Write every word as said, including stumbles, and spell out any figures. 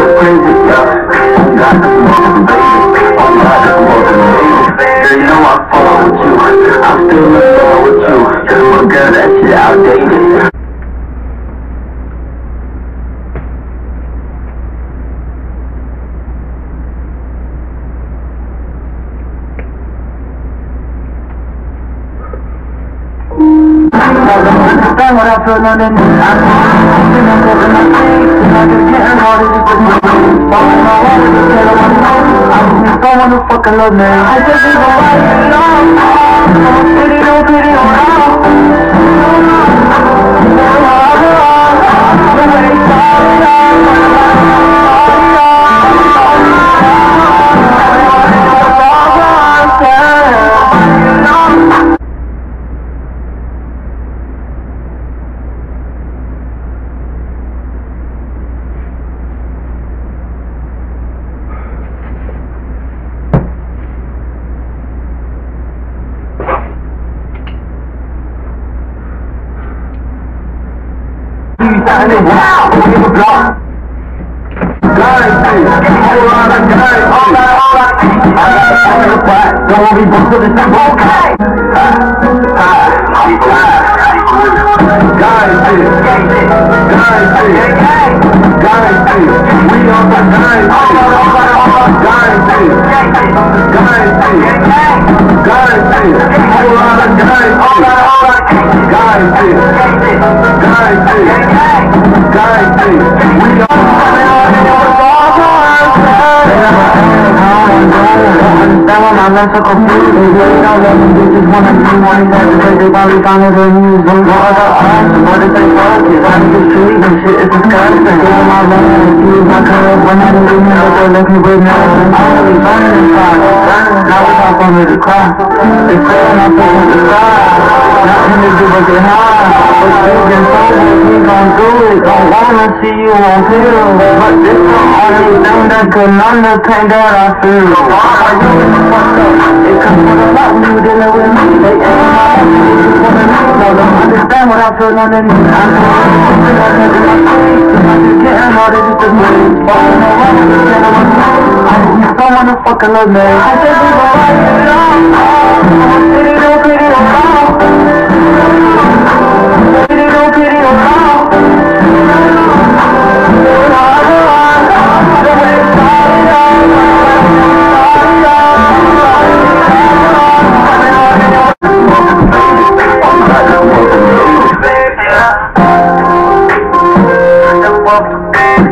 crazy, yeah. Oh God, this motherfucking baby. Oh God, this motherfucking baby. Girl, you know I fall with you. I'm still in love with you. But girl, that shit outdated. I don't understand what I feel underneath. I'm falling over my face, and I just getting harder just with my face. Falling my water, just tell them I'm lost. I just need someone to fucking love me. I just need somebody to love me. No pity, no pity, no love. Wow! Give a block. Guys, hold on, guys, all that, all that. I got a phone in the back. Don't want me to put this in. Okay. Guys, guys, guys, we on the guys, guys, guys, guys, hold on, guys, all that, all that. Guys, guys, guys, we on I'm not so confused. They really don't let me bitches wanna be wanting that because they probably found it on you. Some more other arms, what if they focus? I'm just street and shit is disgusting. Give my love and excuse my curve when I didn't even know they're looking with me. I'm already burning inside. Now we talk on me to cry. They say I'm pushing the sky. Nothing to do but get high. But they've been told that we gon' do it. Don't wanna see you on film. But this the only thing that can underpain that I feel. It comes with a lot when you dealing with me. They ain't my ass, they just wanna know. No, don't understand what I feel underneath. I'm feeling like I'm in my face, and I'm just getting harder just to breathe. Falling around, just telling my name. I just need someone to fucking love me. I just need somebody to love me. Pity, no pity, no love. Pity, no pity, no love. Welcome.